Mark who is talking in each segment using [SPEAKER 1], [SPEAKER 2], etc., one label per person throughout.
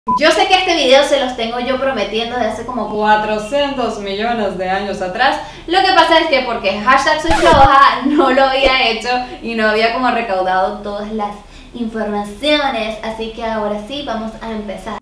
[SPEAKER 1] Yo sé que este video se los tengo yo prometiendo desde hace como 400 millones de años atrás. Lo que pasa es que porque hashtag soy floja no lo había hecho y no había como recaudado todas las informaciones. Así que ahora sí, vamos a empezar.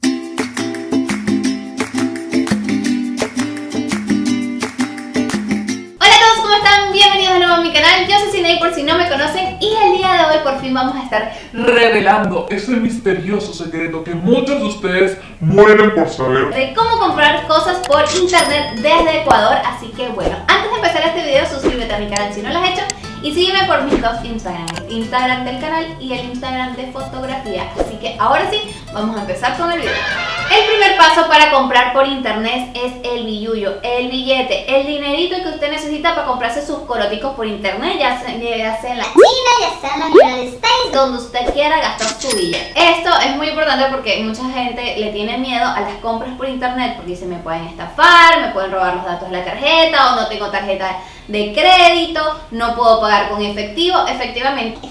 [SPEAKER 1] ¿Cómo están? Bienvenidos de nuevo a mi canal, yo soy Ciney por si no me conocen y el día de hoy por fin vamos a estar
[SPEAKER 2] revelando ese misterioso secreto que muchos de ustedes mueren por saber
[SPEAKER 1] de cómo comprar cosas por internet desde Ecuador. Así que bueno, antes de empezar este video suscríbete a mi canal si no lo has hecho y sígueme por mis dos Instagram, el Instagram del canal y el Instagram de fotografía. Así que ahora sí, vamos a empezar con el video. El primer paso para comprar por internet es el billullo, el billete, el dinerito que usted necesita para comprarse sus coroticos por internet, ya sea en la China, ya sea en la United States, donde usted quiera gastar su billete. Esto es muy importante porque mucha gente le tiene miedo a las compras por internet porque dice me pueden estafar, me pueden robar los datos de la tarjeta o no tengo tarjeta de crédito, no puedo pagar con efectivo. Efectivamente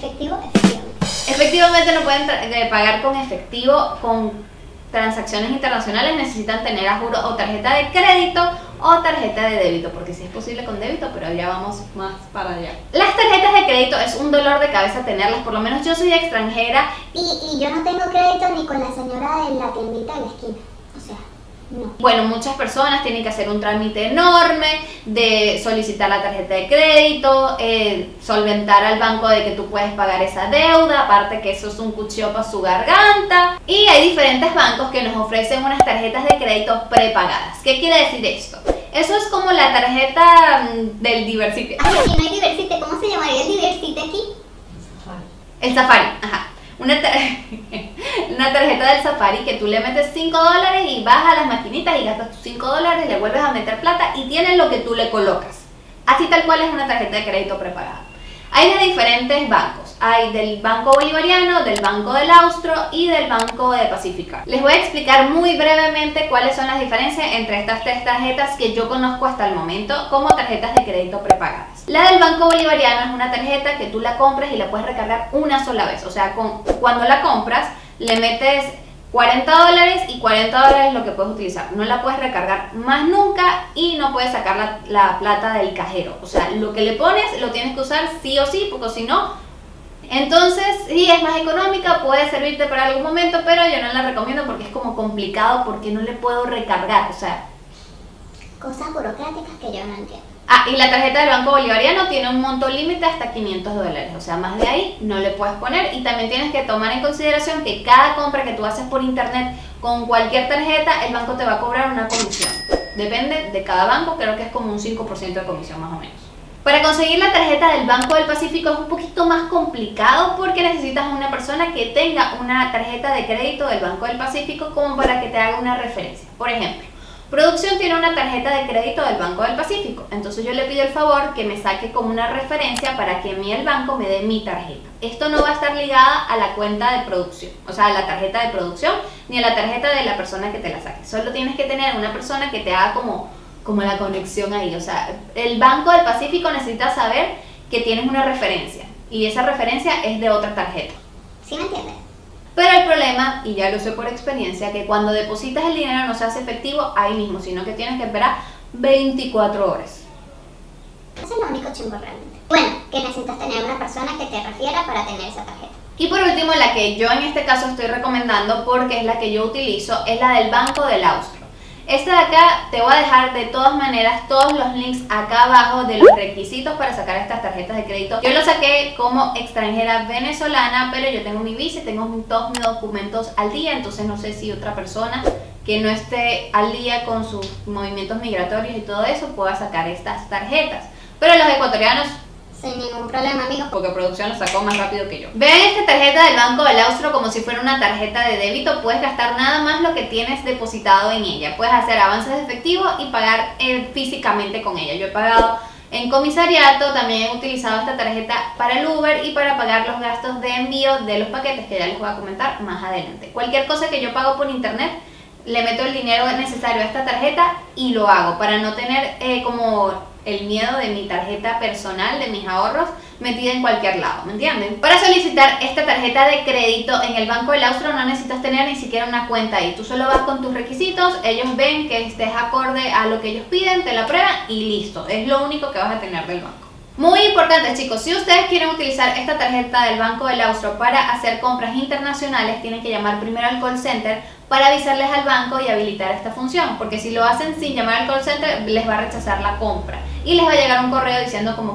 [SPEAKER 1] no pueden pagar con efectivo con transacciones internacionales, necesitan tener a juro o tarjeta de crédito o tarjeta de débito, porque sí es posible con débito, pero ya vamos más para allá. Las tarjetas de crédito es un dolor de cabeza tenerlas, por lo menos yo soy extranjera
[SPEAKER 3] y yo no tengo crédito ni con la señora de la tiendita de la esquina, o sea, no.
[SPEAKER 1] Bueno, muchas personas tienen que hacer un trámite enorme de solicitar la tarjeta de crédito, solventar al banco de que tú puedes pagar esa deuda, aparte que eso es un cuchillo para su garganta. Y hay diferentes bancos que nos ofrecen unas tarjetas de crédito prepagadas. ¿Qué quiere decir esto? Eso es como la tarjeta del Diversity.
[SPEAKER 3] Ay, aquí no hay Diversity, ¿cómo se llamaría el Diversity aquí?
[SPEAKER 1] El Safari, ajá. Una tarjeta del Safari que tú le metes $5 y vas a las maquinitas y gastas tus $5, le vuelves a meter plata y tienes lo que tú le colocas. Así tal cual es una tarjeta de crédito prepagada. Hay de diferentes bancos, hay del Banco Bolivariano, del Banco del Austro y del Banco de Pacífica. Les voy a explicar muy brevemente cuáles son las diferencias entre estas tres tarjetas que yo conozco hasta el momento como tarjetas de crédito prepagadas. La del Banco Bolivariano es una tarjeta que tú la compras y la puedes recargar una sola vez, o sea, cuando la compras le metes $40 y $40 es lo que puedes utilizar. No la puedes recargar más nunca y no puedes sacar la plata del cajero. O sea, lo que le pones lo tienes que usar sí o sí, porque si no, entonces sí es más económica, puede servirte para algún momento, pero yo no la recomiendo porque es como complicado porque no le puedo recargar. O sea,
[SPEAKER 3] cosas burocráticas que yo no entiendo.
[SPEAKER 1] Ah, y la tarjeta del Banco Bolivariano tiene un monto límite hasta $500, o sea, más de ahí no le puedes poner. Y también tienes que tomar en consideración que cada compra que tú haces por internet con cualquier tarjeta, el banco te va a cobrar una comisión. Depende de cada banco, creo que es como un 5% de comisión más o menos. Para conseguir la tarjeta del Banco del Pacífico es un poquito más complicado porque necesitas una persona que tenga una tarjeta de crédito del Banco del Pacífico como para que te haga una referencia. Por ejemplo, Producción tiene una tarjeta de crédito del Banco del Pacífico, entonces yo le pido el favor que me saque como una referencia para que a mí el banco me dé mi tarjeta. Esto no va a estar ligada a la cuenta de producción, o sea, a la tarjeta de producción, ni a la tarjeta de la persona que te la saque. Solo tienes que tener una persona que te haga como la conexión ahí, o sea, el Banco del Pacífico necesita saber que tienes una referencia, y esa referencia es de otra tarjeta.
[SPEAKER 3] ¿Sí me entiendes?
[SPEAKER 1] Pero el problema, y ya lo sé por experiencia, que cuando depositas el dinero no se hace efectivo ahí mismo, sino que tienes que esperar 24 horas.
[SPEAKER 3] Eso es lo único chimbo realmente. Bueno, que necesitas tener una persona que te refiera para tener esa tarjeta.
[SPEAKER 1] Y por último, la que yo en este caso estoy recomendando, porque es la que yo utilizo, es la del Banco del Austro. Esta de acá te voy a dejar de todas maneras todos los links acá abajo de los requisitos para sacar estas tarjetas de crédito. Yo lo saqué como extranjera venezolana, pero yo tengo mi visa y tengo todos mis documentos al día, entonces no sé si otra persona que no esté al día con sus movimientos migratorios y todo eso pueda sacar estas tarjetas. Pero los ecuatorianos
[SPEAKER 3] sin ningún problema, amigos,
[SPEAKER 1] porque Producción lo sacó más rápido que yo. Vean esta tarjeta del Banco del Austro como si fuera una tarjeta de débito. Puedes gastar nada más lo que tienes depositado en ella. Puedes hacer avances de efectivo y pagar físicamente con ella. Yo he pagado en comisariato, también he utilizado esta tarjeta para el Uber y para pagar los gastos de envío de los paquetes, que ya les voy a comentar más adelante. Cualquier cosa que yo pago por internet, le meto el dinero necesario a esta tarjeta y lo hago para no tener como el miedo de mi tarjeta personal, de mis ahorros, metida en cualquier lado, ¿me entienden? Para solicitar esta tarjeta de crédito en el Banco del Austro no necesitas tener ni siquiera una cuenta ahí. Tú solo vas con tus requisitos, ellos ven que estés acorde a lo que ellos piden, te la prueban y listo. Es lo único que vas a tener del banco. Muy importante, chicos, si ustedes quieren utilizar esta tarjeta del Banco del Austro para hacer compras internacionales, tienen que llamar primero al call center para avisarles al banco y habilitar esta función, porque si lo hacen sin llamar al call center les va a rechazar la compra y les va a llegar un correo diciendo como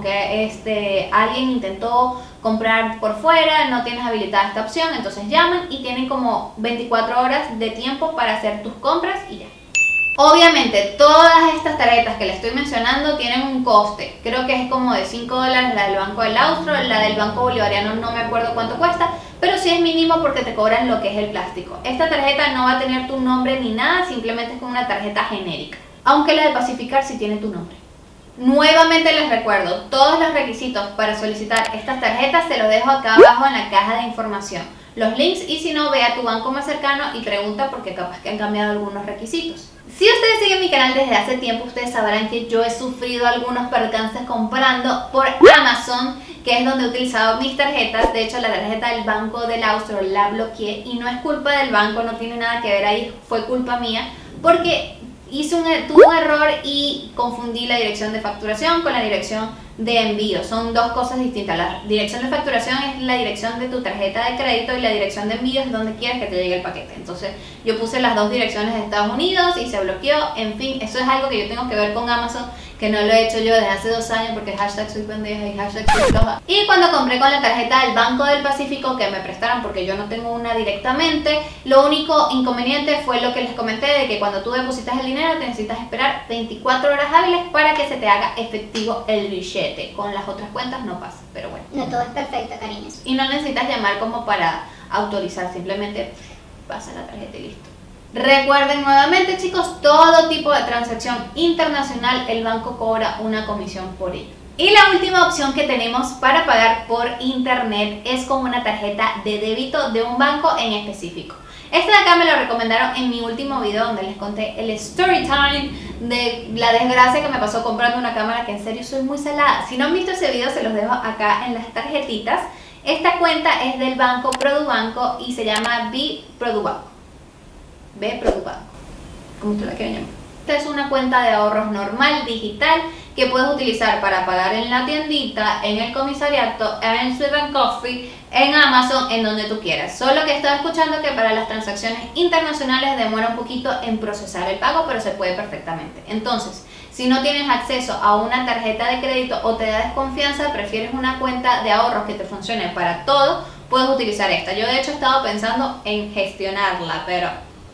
[SPEAKER 1] que alguien intentó comprar por fuera, no tienes habilitada esta opción. Entonces llaman y tienen como 24 horas de tiempo para hacer tus compras y ya. Obviamente todas estas tarjetas que les estoy mencionando tienen un coste, creo que es como de $5 la del Banco del Austro, la del Banco Bolivariano no me acuerdo cuánto cuesta, pero sí es mínimo porque te cobran lo que es el plástico. Esta tarjeta no va a tener tu nombre ni nada, simplemente es como una tarjeta genérica, aunque la de Pacificar sí tiene tu nombre. Nuevamente les recuerdo, todos los requisitos para solicitar estas tarjetas se los dejo acá abajo en la caja de información, los links, y si no, ve a tu banco más cercano y pregunta porque capaz que han cambiado algunos requisitos. Si ustedes siguen mi canal desde hace tiempo, ustedes sabrán que yo he sufrido algunos percances comprando por Amazon, que es donde he utilizado mis tarjetas. De hecho, la tarjeta del Banco del Austro la bloqueé y no es culpa del banco, no tiene nada que ver ahí, fue culpa mía, porque tuve un error y confundí la dirección de facturación con la dirección de envío. Son dos cosas distintas. La dirección de facturación es la dirección de tu tarjeta de crédito y la dirección de envío es donde quieres que te llegue el paquete. Entonces yo puse las dos direcciones de Estados Unidos y se bloqueó. En fin, eso es algo que yo tengo que ver con Amazon, que no lo he hecho yo desde hace 2 años porque hashtag soy pendeja y hashtag soy floja. Y cuando compré con la tarjeta del Banco del Pacífico, que me prestaron porque yo no tengo una directamente, lo único inconveniente fue lo que les comenté, de que cuando tú depositas el dinero te necesitas esperar 24 horas hábiles para que se te haga efectivo el billete. Con las otras cuentas no pasa, pero bueno.
[SPEAKER 3] No todo es perfecto, cariños.
[SPEAKER 1] Y no necesitas llamar como para autorizar, simplemente pasa la tarjeta y listo. Recuerden nuevamente, chicos, todo tipo de transacción internacional el banco cobra una comisión por ello. Y la última opción que tenemos para pagar por internet es con una tarjeta de débito de un banco en específico. Este de acá me lo recomendaron en mi último video donde les conté el story time de la desgracia que me pasó comprando una cámara, que en serio soy muy salada. Si no han visto ese video se los dejo acá en las tarjetitas. Esta cuenta es del banco Produbanco y se llama B-Produbanco. B-Produbanco, como tú la quieras llamar. Esta es una cuenta de ahorros normal, digital, que puedes utilizar para pagar en la tiendita, en el comisariato, en Sweet and Coffee, en Amazon, en donde tú quieras. Solo que estaba escuchando que para las transacciones internacionales demora un poquito en procesar el pago, pero se puede perfectamente. Entonces, si no tienes acceso a una tarjeta de crédito o te da desconfianza, prefieres una cuenta de ahorros que te funcione para todo, puedes utilizar esta. Yo de hecho he estado pensando en gestionarla, pero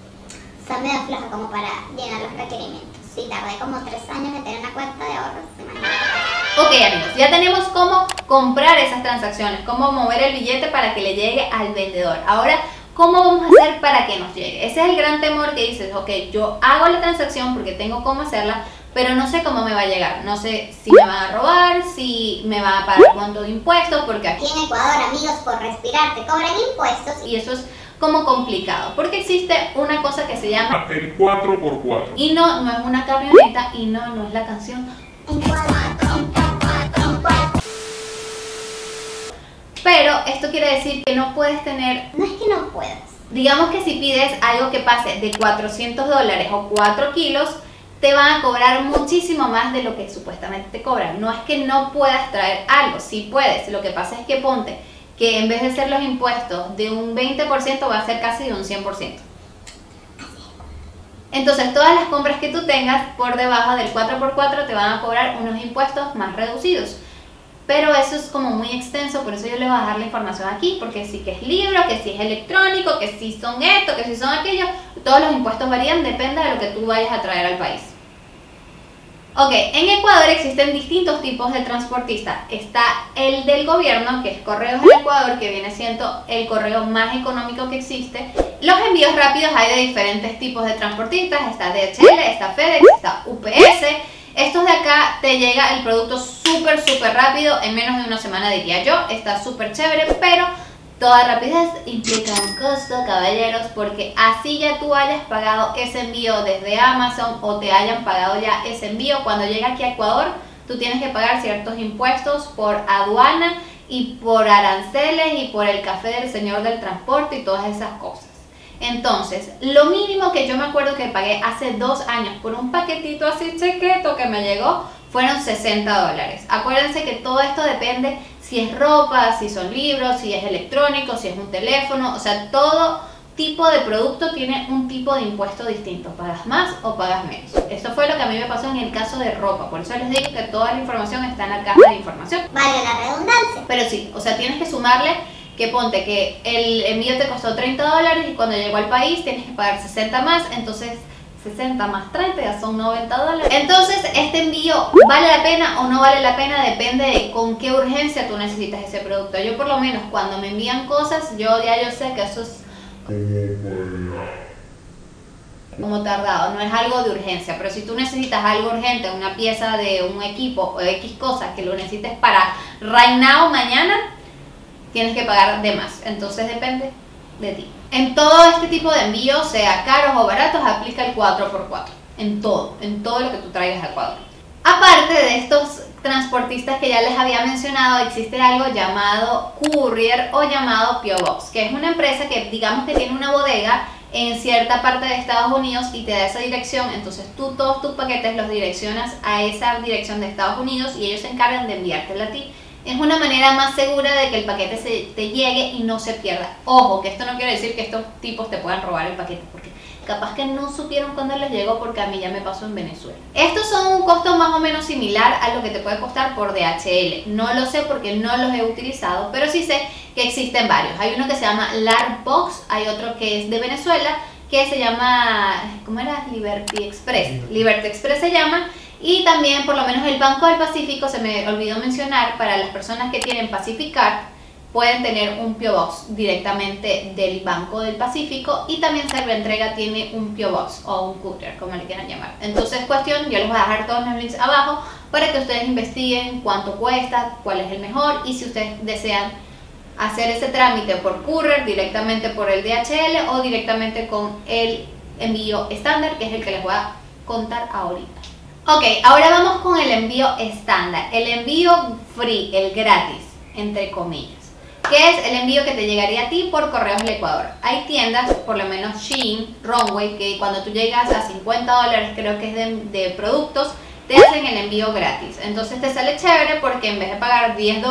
[SPEAKER 3] Son medio floja como para llenar los requerimientos. Sí, tardé como 3 años en tener una cuenta de ahorros, imagínate.
[SPEAKER 1] ok, amigos, ya tenemos cómo comprar esas transacciones, cómo mover el billete para que le llegue al vendedor. Ahora, ¿cómo vamos a hacer para que nos llegue? Ese es el gran temor, que dices, ok, yo hago la transacción porque tengo cómo hacerla, pero no sé cómo me va a llegar. No sé si me van a robar, si me van a pagar cuánto de impuestos, porque
[SPEAKER 3] Aquí en Ecuador, amigos, por respirar te cobran impuestos.
[SPEAKER 1] y eso es como complicado, porque existe una cosa que se llama
[SPEAKER 2] El 4x4.
[SPEAKER 1] y no es una camioneta, y no es la canción, pero esto quiere decir que no puedes tener,
[SPEAKER 3] No es que no puedas.
[SPEAKER 1] digamos que si pides algo que pase de $400 o 4 kilos, te van a cobrar muchísimo más de lo que supuestamente te cobran. No es que no puedas traer algo, sí puedes, lo que pasa es que ponte que en vez de ser los impuestos de un 20% va a ser casi de un 100%. Entonces todas las compras que tú tengas por debajo del 4x4 te van a cobrar unos impuestos más reducidos. Pero eso es como muy extenso, por eso yo les voy a dejar la información aquí, porque sí que es libro, que sí es electrónico, que sí son esto, que sí son aquello, todos los impuestos varían, depende de lo que tú vayas a traer al país. Ok, en Ecuador existen distintos tipos de transportistas. Está el del gobierno, que es Correos del Ecuador, que viene siendo el correo más económico que existe. Los envíos rápidos hay de diferentes tipos de transportistas, está DHL, está FedEx, está UPS. Estos de acá te llega el producto súper rápido, en menos de una semana diría yo, está súper chévere, pero toda rapidez implica un costo, caballeros, porque así ya tú hayas pagado ese envío desde Amazon o te hayan pagado ya ese envío, cuando llega aquí a Ecuador, tú tienes que pagar ciertos impuestos por aduana y por aranceles y por el café del señor del transporte y todas esas cosas. Entonces, lo mínimo que yo me acuerdo que pagué hace 2 años por un paquetito así chiquito que me llegó fueron $60. Acuérdense que todo esto depende si es ropa, si son libros, si es electrónico, si es un teléfono, o sea, todo tipo de producto tiene un tipo de impuesto distinto, pagas más o pagas menos. Esto fue lo que a mí me pasó en el caso de ropa, por eso les digo que toda la información está en la caja de información.
[SPEAKER 3] Vale la redundancia.
[SPEAKER 1] Pero sí, o sea, tienes que sumarle que ponte que el envío te costó $30 y cuando llegó al país tienes que pagar 60 más, entonces 60 más 30 ya son $90. Entonces, este envío ¿vale la pena o no vale la pena? Depende de con qué urgencia tú necesitas ese producto. Yo por lo menos cuando me envían cosas, yo sé que eso es como tardado, no es algo de urgencia, pero si tú necesitas algo urgente, una pieza de un equipo o X cosas que lo necesites para right now, mañana, tienes que pagar de más, entonces depende de ti. En todo este tipo de envíos, sea caros o baratos, aplica el 4x4, en todo lo que tú traigas a Ecuador. Aparte de estos transportistas que ya les había mencionado, existe algo llamado courier o llamado P.O. Box, que es una empresa que digamos que tiene una bodega en cierta parte de Estados Unidos y te da esa dirección, entonces tú todos tus paquetes los direccionas a esa dirección de Estados Unidos y ellos se encargan de enviártela a ti. Es una manera más segura de que el paquete te llegue y no se pierda. Ojo, que esto no quiere decir que estos tipos te puedan robar el paquete, porque capaz que no supieron cuándo les llegó, porque a mí ya me pasó en Venezuela. Estos son un costo más o menos similar a lo que te puede costar por DHL. No lo sé porque no los he utilizado, pero sí sé que existen varios. Hay uno que se llama Larkbox, hay otro que es de Venezuela, que se llama, ¿cómo era? Liberty Express. Liberty Express se llama. Y también, por lo menos el Banco del Pacífico, se me olvidó mencionar, para las personas que tienen Pacific Card, pueden tener un P.O. Box directamente del Banco del Pacífico, y también Servoentrega tiene un P.O. Box o un courier, como le quieran llamar. Entonces, yo les voy a dejar todos los links abajo para que ustedes investiguen cuánto cuesta, cuál es el mejor, y si ustedes desean hacer ese trámite por courier, directamente por el DHL o directamente con el envío estándar, que es el que les voy a contar ahorita. Ok, ahora vamos con el envío estándar, el envío free, el gratis, entre comillas, que es el envío que te llegaría a ti por correos del Ecuador. Hay tiendas, por lo menos Shein, Runway, que cuando tú llegas a $50, creo que es de productos, te hacen el envío gratis. Entonces te sale chévere porque en vez de pagar $10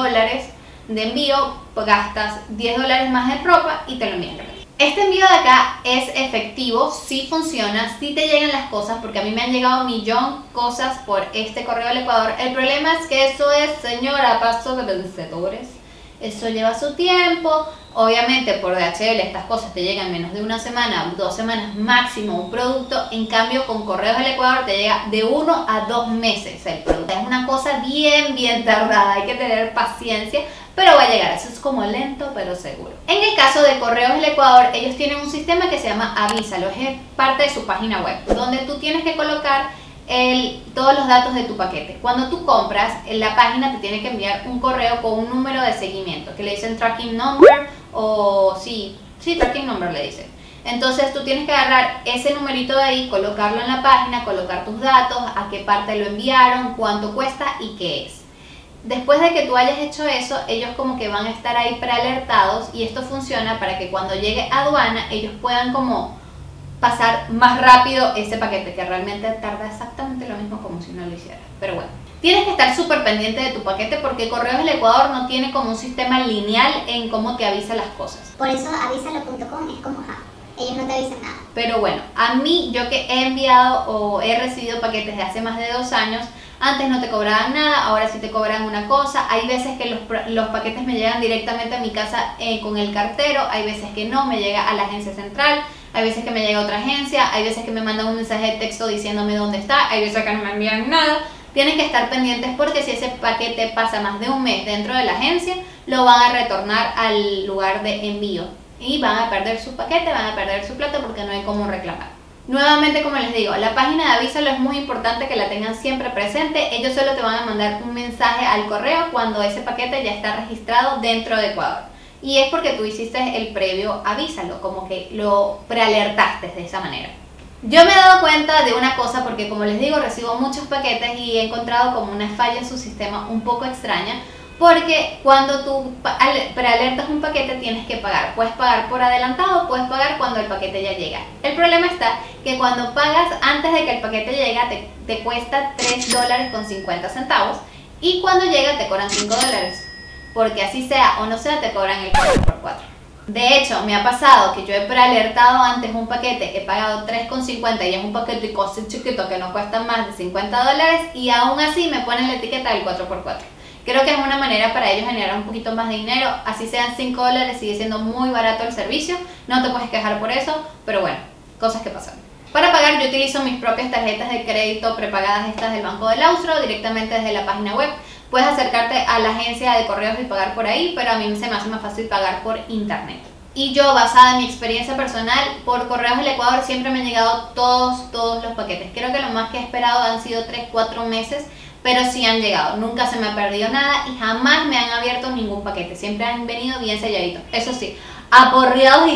[SPEAKER 1] de envío, gastas $10 más en ropa y te lo envían gratis. Este envío de acá es efectivo, sí funciona, sí te llegan las cosas, porque a mí me han llegado 1.000.000 cosas por este correo del Ecuador. El problema es que eso es, señora, paso de vencedores. Eso lleva su tiempo. Obviamente por DHL estas cosas te llegan en menos de una semana, 2 semanas máximo un producto. En cambio con correos del Ecuador te llega de 1 a 2 meses el producto. Es una cosa bien tardada, hay que tener paciencia, pero va a llegar. Eso es como lento pero seguro. En el caso de correos del Ecuador, ellos tienen un sistema que se llama Avísalo, es parte de su página web, donde tú tienes que colocar todos los datos de tu paquete. Cuando tú compras, en la página te tiene que enviar un correo con un número de seguimiento, que le dicen tracking number, o sí, tracking number le dicen. Entonces tú tienes que agarrar ese numerito de ahí, colocarlo en la página, colocar tus datos, a qué parte lo enviaron, cuánto cuesta y qué es. Después de que tú hayas hecho eso, ellos como que van a estar ahí prealertados, y esto funciona para que cuando llegue a aduana ellos puedan como pasar más rápido ese paquete, que realmente tarda exactamente lo mismo como si no lo hiciera. Pero bueno, tienes que estar súper pendiente de tu paquete, porque Correos del Ecuador no tiene como un sistema lineal en cómo te avisa las cosas.
[SPEAKER 3] Por eso avísalo.com es como ellos no te avisan nada.
[SPEAKER 1] Pero bueno, a mí, yo que he enviado o he recibido paquetes de hace más de 2 años, antes no te cobraban nada, ahora sí te cobran una cosa. Hay veces que los paquetes me llegan directamente a mi casa con el cartero, hay veces que no, me llega a la agencia central, hay veces que me llega a otra agencia, hay veces que me mandan un mensaje de texto diciéndome dónde está, hay veces que no me envían nada. Tienen que estar pendientes, porque si ese paquete pasa más de un mes dentro de la agencia, lo van a retornar al lugar de envío y van a perder su paquete, van a perder su plata, porque no hay cómo reclamar. Nuevamente, como les digo, la página de Avísalo es muy importante que la tengan siempre presente. Ellos solo te van a mandar un mensaje al correo cuando ese paquete ya está registrado dentro de Ecuador. Y es porque tú hiciste el previo Avísalo, como que lo prealertaste de esa manera. Yo me he dado cuenta de una cosa porque, como les digo, recibo muchos paquetes y he encontrado como una falla en su sistema un poco extraña, porque cuando tú prealertas un paquete tienes que pagar. Puedes pagar por adelantado, puedes pagar cuando el paquete ya llega. El problema está que cuando pagas antes de que el paquete llegue te cuesta $3.50 y cuando llega te cobran $5, porque así sea o no sea te cobran el 4x4. De hecho, me ha pasado que yo he prealertado antes un paquete, he pagado $3.50 y es un paquete chiquito que no cuesta más de $50 y aún así me ponen la etiqueta del 4x4. Creo que es una manera para ellos generar un poquito más de dinero, así sean $5, sigue siendo muy barato el servicio, no te puedes quejar por eso, pero bueno, cosas que pasan. Para pagar yo utilizo mis propias tarjetas de crédito prepagadas, estas del Banco del Austro, directamente desde la página web. Puedes acercarte a la agencia de correos y pagar por ahí, pero a mí se me hace más fácil pagar por internet. Y yo, basada en mi experiencia personal, por correos del Ecuador siempre me han llegado todos los paquetes. Creo que lo más que he esperado han sido 3-4 meses, pero sí han llegado. Nunca se me ha perdido nada y jamás me han abierto ningún paquete. Siempre han venido bien selladitos. Eso sí, aporreados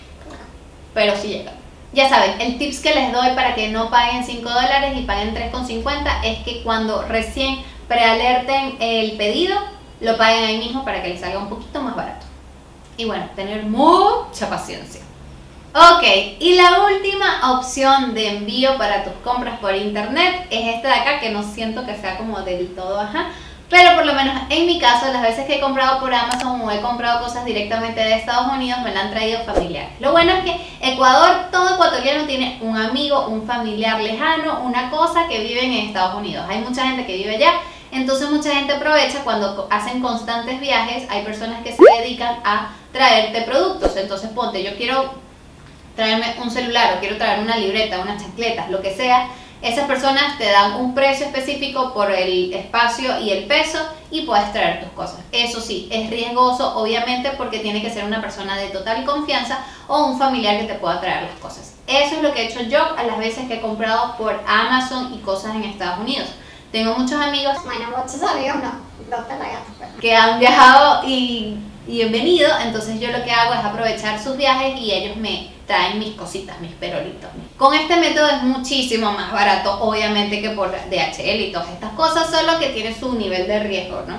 [SPEAKER 1] pero sí llegan. Ya saben, el tips que les doy para que no paguen $5 y paguen $3.50 es que cuando recién prealerten el pedido, lo paguen ahí mismo para que les salga un poquito más barato. Y bueno, tener mucha paciencia. Ok, y la última opción de envío para tus compras por internet es esta de acá, que no siento que sea como del todo ajá, pero por lo menos en mi caso, las veces que he comprado por Amazon o he comprado cosas directamente de Estados Unidos, me la han traído familiares. Lo bueno es que Ecuador, todo ecuatoriano tiene un amigo, un familiar lejano, una cosa que viven en Estados Unidos. Hay mucha gente que vive allá, entonces mucha gente aprovecha cuando hacen constantes viajes. Hay personas que se dedican a traerte productos. Entonces ponte, yo quiero traerme un celular o quiero traer una libreta, unas chancletas, lo que sea. Esas personas te dan un precio específico por el espacio y el peso y puedes traer tus cosas. Eso sí, es riesgoso obviamente porque tiene que ser una persona de total confianza o un familiar que te pueda traer las cosas. Eso es lo que he hecho yo a las veces que he comprado por Amazon y cosas en Estados Unidos. Tengo muchos amigos,
[SPEAKER 3] Bueno, muchos amigos no, dos pelagatos, pero...
[SPEAKER 1] que han viajado y han venido, entonces yo lo que hago es aprovechar sus viajes y ellos me traen mis cositas, mis perolitos. Con este método es muchísimo más barato, obviamente, que por DHL y todas estas cosas, solo que tiene su nivel de riesgo, ¿no?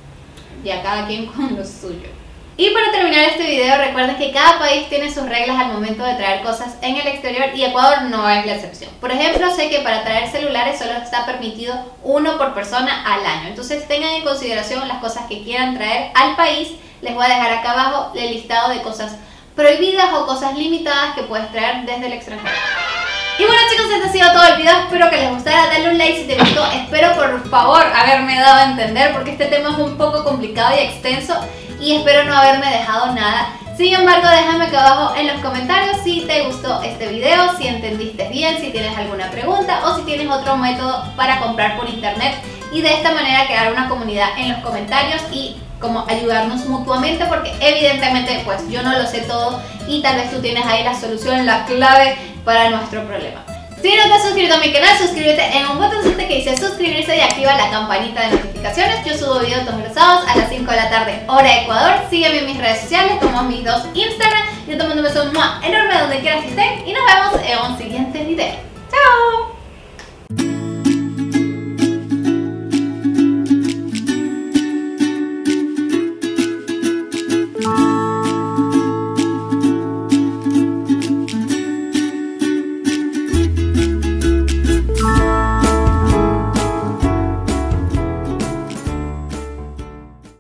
[SPEAKER 1] Ya cada quien con lo suyo. Y para terminar este video, recuerden que cada país tiene sus reglas al momento de traer cosas en el exterior y Ecuador no es la excepción. Por ejemplo, sé que para traer celulares solo está permitido uno por persona al año. Entonces tengan en consideración las cosas que quieran traer al país. Les voy a dejar acá abajo el listado de cosas prohibidas o cosas limitadas que puedes traer desde el extranjero. Y bueno chicos, este ha sido todo el video, espero que les gustara, dale un like si te gustó, espero por favor haberme dado a entender porque este tema es un poco complicado y extenso y espero no haberme dejado nada. Sin embargo, déjame acá abajo en los comentarios si te gustó este video, si entendiste bien, si tienes alguna pregunta o si tienes otro método para comprar por internet y de esta manera crear una comunidad en los comentarios y como ayudarnos mutuamente porque evidentemente pues yo no lo sé todo y tal vez tú tienes ahí la solución, la clave para nuestro problema. Si no te has suscrito a mi canal, suscríbete en un botoncito que dice suscribirse y activa la campanita de notificaciones. Yo subo videos todos los sábados a las 5 de la tarde, hora Ecuador. Sígueme en mis redes sociales como mis dos Instagram. Yo te mando un beso enorme donde quieras que estén y nos vemos en un siguiente video. ¡Chao!